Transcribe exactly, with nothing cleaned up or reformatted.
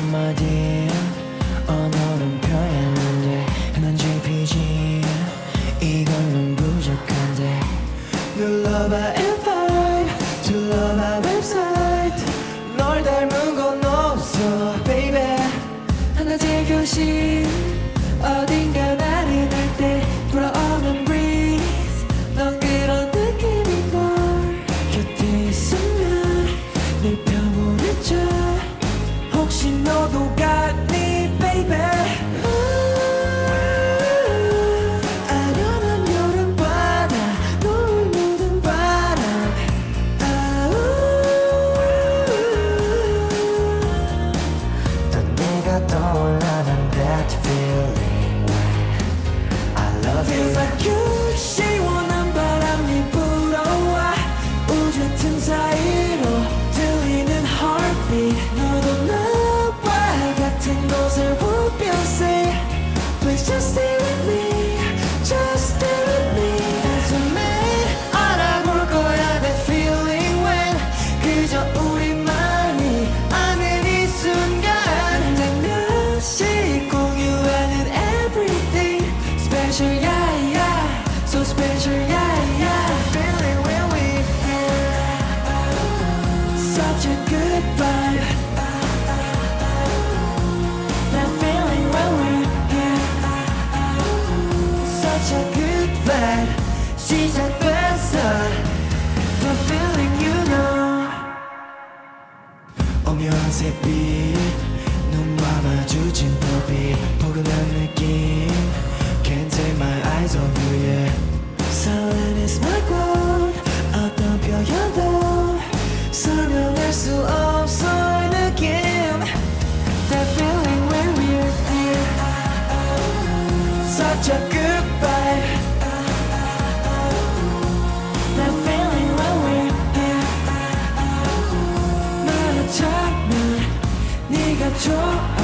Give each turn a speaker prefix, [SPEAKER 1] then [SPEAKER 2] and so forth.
[SPEAKER 1] 한마디 언어는 표현한데 난 제이피지 이걸로는 부족한데 눌러봐 엔하이펜 둘러봐 웹사이트 널 닮은 건 없어 baby 하나의 교실 어딘가 나른할 때 불어오는 breeze 넌 그런 느낌인걸 곁에 있으면 늘 평온해져 혹시 너도 같니 baby 아련한 여름바다 노을 묻은 바람 또 내가 떠올라는 that feeling when I love you Feels like you 시원한 바람이 불어와 우주 틈 사이로 들리는 heartbeat 너도 나와 같은 곳을 우변세 Please just stay with me Just stay with me 한숨에 알아볼 거야 that feeling when 그저 우리만이 아는 이 순간 장난씩 공유하는 everything Special yeah yeah So special yeah yeah Feeling when we're here Such a good vibe That feeling when we're here Such a good vibe 시작됐어 The feeling you know 오묘한 샛빛 눈 감아주진 법이 포근한 느낌 Can't take my eyes off you yeah 설렘 is my quote 어떤 표현도 설명할 수 없어 이 느낌 That feeling when we're here Such a good vibe That feeling when we're here 너를 찾는 네가 좋아